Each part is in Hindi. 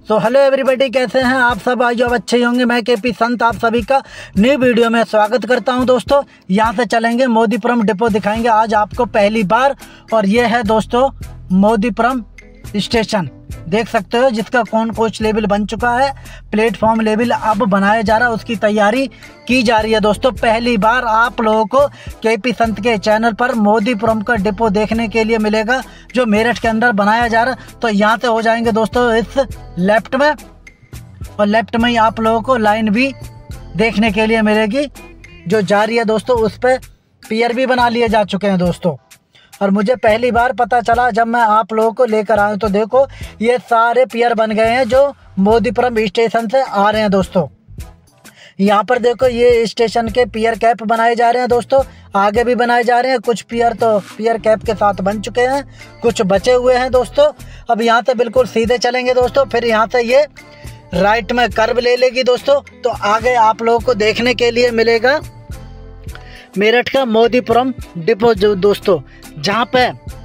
तो हेलो एवरीबॉडी, कैसे हैं आप सब? आज अब अच्छे होंगे। मैं केपी संत आप सभी का न्यू वीडियो में स्वागत करता हूं दोस्तों। यहां से चलेंगे मोदीपुरम डिपो दिखाएंगे आज आपको पहली बार। और ये है दोस्तों मोदीपुरम स्टेशन, देख सकते हो, जिसका कौन कोच लेवल बन चुका है। प्लेटफॉर्म लेवल अब बनाया जा रहा है, उसकी तैयारी की जा रही है दोस्तों। पहली बार आप लोगों को केपी संत के चैनल पर मोदीपुरम का डिपो देखने के लिए मिलेगा, जो मेरठ के अंदर बनाया जा रहा है। तो यहाँ से हो जाएंगे दोस्तों इस लेफ्ट में, और लेफ्ट में ही आप लोगों को लाइन भी देखने के लिए मिलेगी जो जा रही है दोस्तों। उस पर पियर भी बना लिए जा चुके हैं दोस्तों। और मुझे पहली बार पता चला जब मैं आप लोगों को लेकर आया। तो देखो ये सारे पियर बन गए हैं जो मोदीपुरम स्टेशन से आ रहे हैं दोस्तों। यहाँ पर देखो ये स्टेशन के पियर कैप बनाए जा रहे हैं दोस्तों, आगे भी बनाए जा रहे हैं। कुछ पियर तो पियर कैप के साथ बन चुके हैं, कुछ बचे हुए हैं दोस्तों। अब यहाँ से बिल्कुल सीधे चलेंगे दोस्तों, फिर यहाँ से ये राइट में कर्व ले लेगी दोस्तों। तो आगे आप लोगों को देखने के लिए मिलेगा मेरठ का मोदीपुरम डिपो जो दोस्तों, जहाँ पे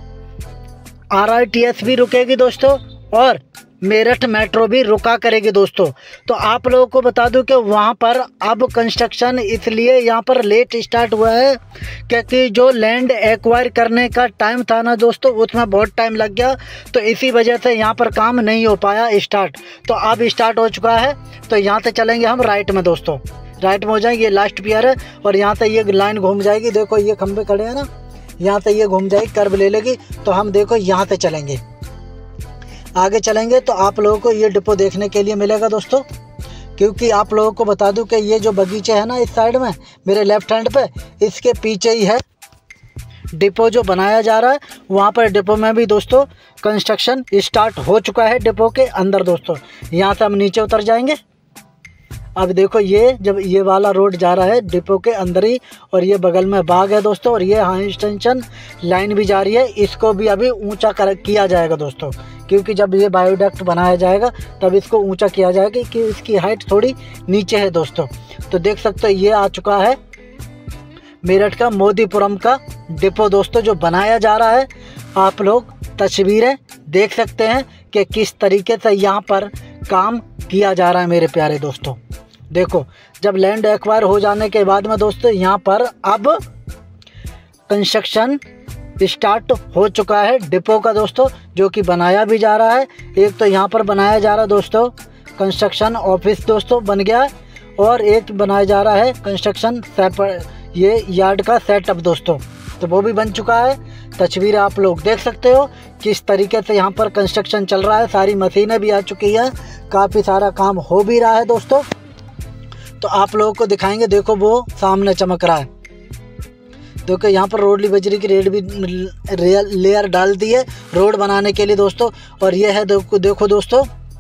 RITS भी रुकेगी दोस्तों और मेरठ मेट्रो भी रुका करेगी दोस्तों। तो आप लोगों को बता दूं कि वहाँ पर अब कंस्ट्रक्शन इसलिए यहाँ पर लेट स्टार्ट हुआ है क्योंकि जो लैंड एक्वायर करने का टाइम था ना दोस्तों, उसमें बहुत टाइम लग गया। तो इसी वजह से यहाँ पर काम नहीं हो पाया स्टार्ट। तो अब स्टार्ट हो चुका है। तो यहाँ से चलेंगे हम राइट में दोस्तों, राइट में हो जाएंगे। ये लास्ट पियर है और यहाँ से ये लाइन घूम जाएगी। देखो ये खंबे खड़े हैं ना, यहाँ से ये घूम जाएगी, कर्व ले लेगी। तो हम देखो यहाँ से चलेंगे, आगे चलेंगे तो आप लोगों को ये डिपो देखने के लिए मिलेगा दोस्तों। क्योंकि आप लोगों को बता दूं कि ये जो बगीचे है ना इस साइड में मेरे लेफ्ट हैंड पे, इसके पीछे ही है डिपो जो बनाया जा रहा है। वहाँ पर डिपो में भी दोस्तों कंस्ट्रक्शन स्टार्ट हो चुका है डिपो के अंदर दोस्तों। यहाँ से हम नीचे उतर जाएंगे। अब देखो ये जब ये वाला रोड जा रहा है डिपो के अंदर ही, और ये बगल में बाग है दोस्तों। और ये हाई एक्सटेंशन लाइन भी जा रही है, इसको भी अभी ऊंचा किया जाएगा दोस्तों। क्योंकि जब ये बायोडक्ट बनाया जाएगा तब इसको ऊंचा किया जाएगा कि इसकी हाइट थोड़ी नीचे है दोस्तों। तो देख सकते हो ये आ चुका है मेरठ का मोदीपुरम का डिपो दोस्तों, जो बनाया जा रहा है। आप लोग तस्वीरें देख सकते हैं कि किस तरीके से यहाँ पर काम किया जा रहा है मेरे प्यारे दोस्तों। देखो जब लैंड एक्वायर हो जाने के बाद में दोस्तों यहाँ पर अब कंस्ट्रक्शन स्टार्ट हो चुका है डिपो का दोस्तों, जो कि बनाया भी जा रहा है। एक तो यहाँ पर बनाया जा रहा है दोस्तों कंस्ट्रक्शन ऑफिस दोस्तों बन गया है, और एक बनाया जा रहा है कंस्ट्रक्शन ये यार्ड का सेटअप दोस्तों, तो वो भी बन चुका है। तस्वीर आप लोग देख सकते हो किस तरीके से यहाँ पर कंस्ट्रक्शन चल रहा है। सारी मशीनें भी आ चुकी है, काफ़ी सारा काम हो भी रहा है दोस्तों। तो आप लोगों को दिखाएंगे, देखो वो सामने चमक रहा है। देखो यहाँ पर रोडली बजरी की रेड भी लेयर डाल दी है रोड बनाने के लिए दोस्तों। और ये है देखो दोस्तों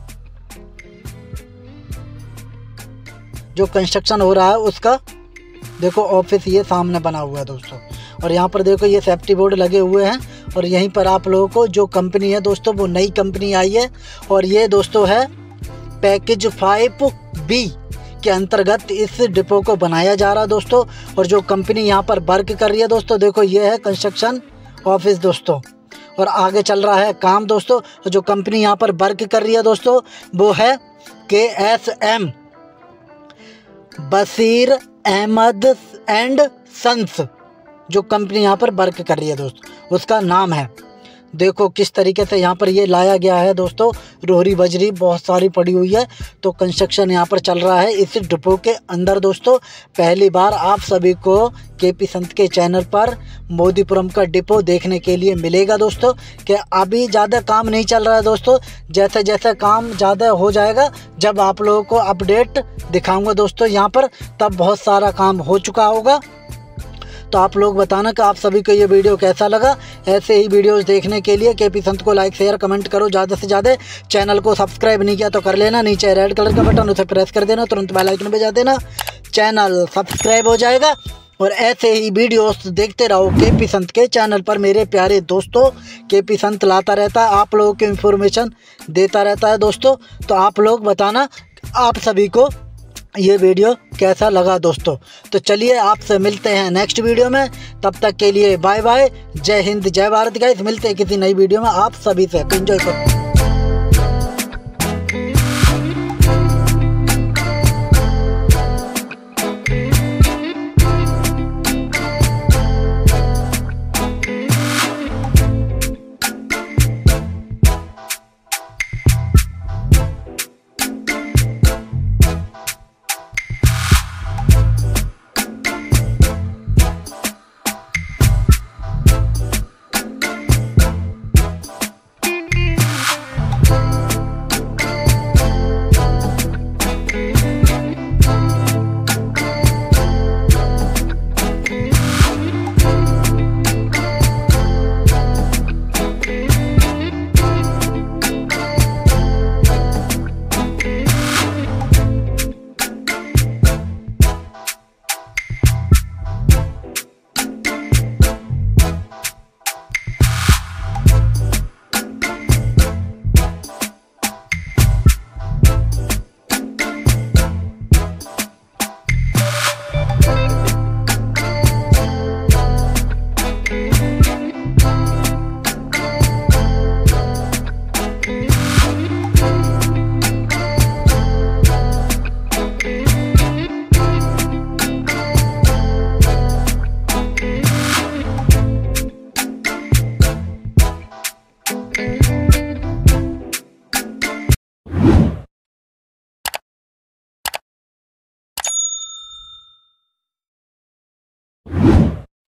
जो कंस्ट्रक्शन हो रहा है उसका देखो ऑफिस ये सामने बना हुआ है दोस्तों। और यहाँ पर देखो ये सेफ्टी बोर्ड लगे हुए हैं। और यहीं पर आप लोगों को जो कंपनी है दोस्तों, वो नई कंपनी आई है। और ये दोस्तों है पैकेज 5B के अंतर्गत इस डिपो को बनाया जा रहा है दोस्तों। और जो कंपनी यहाँ पर वर्क कर रही है दोस्तों, देखो ये है कंस्ट्रक्शन ऑफिस दोस्तों, और आगे चल रहा है काम दोस्तों। और जो कंपनी यहाँ पर वर्क कर रही है दोस्तों वो है KSM Bashir Ahmad and sons, जो कंपनी यहाँ पर वर्क कर रही है दोस्तों, उसका नाम है। देखो किस तरीके से यहाँ पर ये लाया गया है दोस्तों। रोहरी बजरी बहुत सारी पड़ी हुई है। तो कंस्ट्रक्शन यहाँ पर चल रहा है इस डिपो के अंदर दोस्तों। पहली बार आप सभी को केपी संत के चैनल पर मोदीपुरम का डिपो देखने के लिए मिलेगा दोस्तों। कि अभी ज़्यादा काम नहीं चल रहा है दोस्तों, जैसे जैसे काम ज़्यादा हो जाएगा, जब आप लोगों को अपडेट दिखाऊँगा दोस्तों यहाँ पर, तब बहुत सारा काम हो चुका होगा। तो आप लोग बताना कि आप सभी को ये वीडियो कैसा लगा। ऐसे ही वीडियोस देखने के लिए केपी संत को लाइक शेयर कमेंट करो ज़्यादा से ज़्यादा। चैनल को सब्सक्राइब नहीं किया तो कर लेना, नीचे रेड कलर का बटन उसे प्रेस कर देना, तुरंत बेल आइकन बजा देना, चैनल सब्सक्राइब हो जाएगा। और ऐसे ही वीडियोस देखते रहो केपी संत के चैनल पर मेरे प्यारे दोस्तों। केपी संत लाता रहता है, आप लोगों को इन्फॉर्मेशन देता रहता है दोस्तों। तो आप लोग बताना आप सभी को ये वीडियो कैसा लगा दोस्तों। तो चलिए आपसे मिलते हैं नेक्स्ट वीडियो में, तब तक के लिए बाय बाय, जय हिंद जय भारत गाइस। मिलते हैं किसी नई वीडियो में, आप सभी से एंजॉय करो।